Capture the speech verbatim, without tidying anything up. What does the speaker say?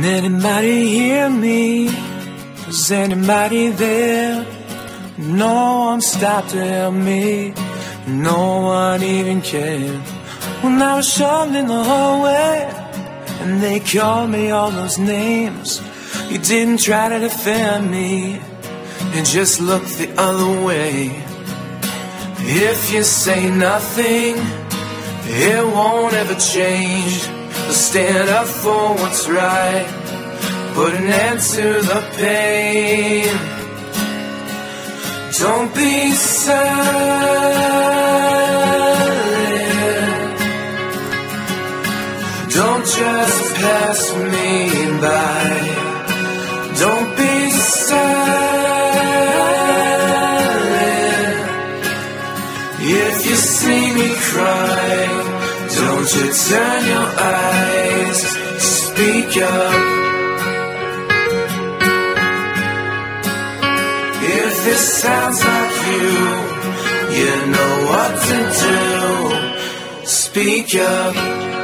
anybody hear me? Was anybody there? No one stopped to help me. No one even cared. When I was shoved in the hallway and they called me all those names, you didn't try to defend me and just looked the other way. If you say nothing, it won't ever change. So stand up for what's right, put an end to the pain. Don't be silent. Don't just pass me by. Don't be silent. If you see me cry, don't you turn your eyes. Speak up. If this sounds like you, you know what to do. Speak up.